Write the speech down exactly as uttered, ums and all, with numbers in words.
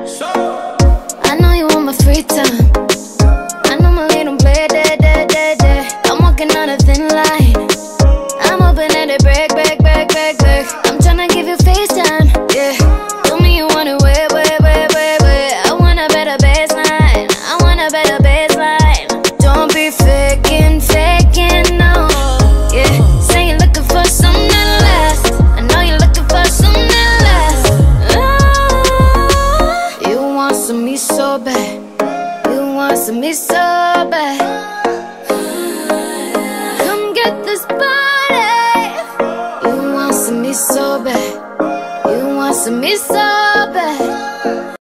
I know you want my free time. I know my little play, day, day, day, day. I'm walking on a thin line. I'm hoping that it break, break, break, break, break. I'm tryna give you FaceTime, yeah. Tell me you want it, wait, wait, wait, wait, wait. I want a better baseline. I want a better baseline. Don't be faking, faking, no. Yeah, say you're looking for something that lasts. I know you're looking for something that lasts. Ah, you want some me so bad. You want some me so bad. Come get this body. You want some me so bad. You want some me so bad.